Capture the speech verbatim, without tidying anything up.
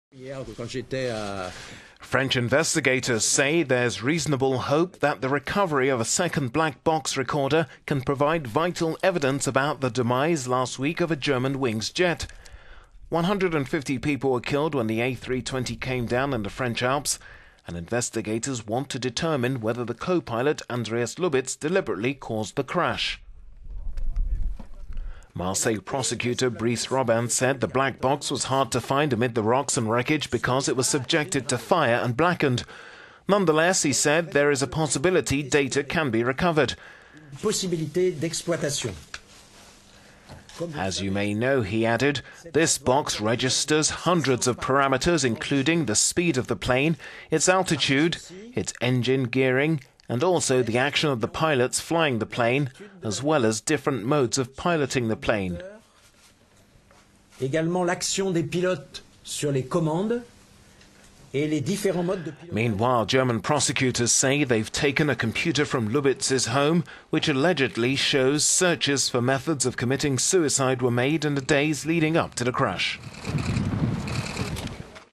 French investigators say there's reasonable hope that the recovery of a second black box recorder can provide vital evidence about the demise last week of a Germanwings jet. one hundred fifty people were killed when the A three twenty came down in the French Alps, and investigators want to determine whether the co-pilot Andreas Lubitz deliberately caused the crash. Marseille prosecutor Brice Robin said the black box was hard to find amid the rocks and wreckage because it was subjected to fire and blackened. Nonetheless, he said there is a possibility data can be recovered. As you may know, he added, this box registers hundreds of parameters including the speed of the plane, its altitude, its engine gearing, and also the action of the pilots flying the plane, as well as different modes of piloting the plane. Également l'action des pilotes sur les commandes et les différents modes de pilotage. Meanwhile, German prosecutors say they've taken a computer from Lubitz's home, which allegedly shows searches for methods of committing suicide were made in the days leading up to the crash.